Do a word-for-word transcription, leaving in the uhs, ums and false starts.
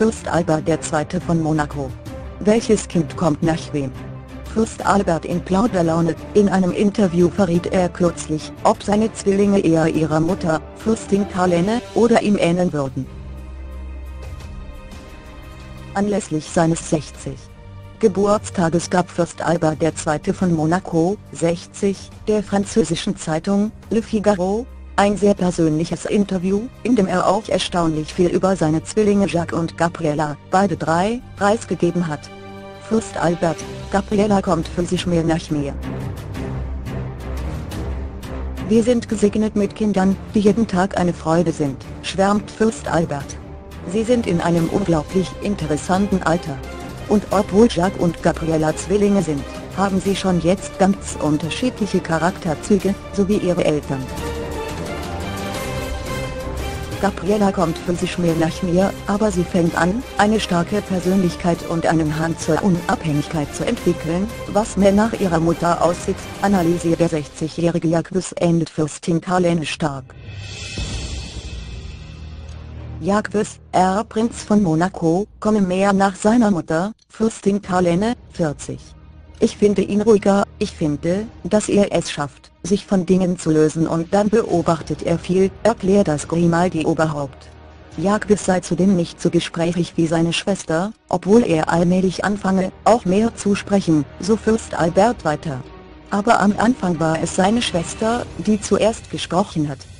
Fürst Albert der Zweite von Monaco. Welches Kind kommt nach wem? Fürst Albert in Plauderlaune. In einem Interview verriet er kürzlich, ob seine Zwillinge eher ihrer Mutter, Fürstin Karlene, oder ihm ähneln würden. Anlässlich seines sechzigsten Geburtstages gab Fürst Albert der Zweite von Monaco, sechzig, der französischen Zeitung Le Figaro ein sehr persönliches Interview, in dem er auch erstaunlich viel über seine Zwillinge Jacques und Gabriella, beide drei, preisgegeben hat. Fürst Albert: Gabriella kommt physisch mehr nach mir. Wir sind gesegnet mit Kindern, die jeden Tag eine Freude sind, schwärmt Fürst Albert. Sie sind in einem unglaublich interessanten Alter. Und obwohl Jacques und Gabriella Zwillinge sind, haben sie schon jetzt ganz unterschiedliche Charakterzüge, so wie ihre Eltern. Gabriella kommt physisch mehr nach mir, aber sie fängt an, eine starke Persönlichkeit und einen Hang zur Unabhängigkeit zu entwickeln, was mehr nach ihrer Mutter aussieht, analysiert der sechzigjährige Jacques endet Fürstin Karlene stark. Jacques, Erbprinz von Monaco, komme mehr nach seiner Mutter, Fürstin Karlene, vierzig. Ich finde ihn ruhiger, ich finde, dass er es schafft, sich von Dingen zu lösen, und dann beobachtet er viel, erklärt das Grimaldi-Oberhaupt. Jacques sei zudem nicht so gesprächig wie seine Schwester, obwohl er allmählich anfange, auch mehr zu sprechen, so Fürst Albert weiter. Aber am Anfang war es seine Schwester, die zuerst gesprochen hat.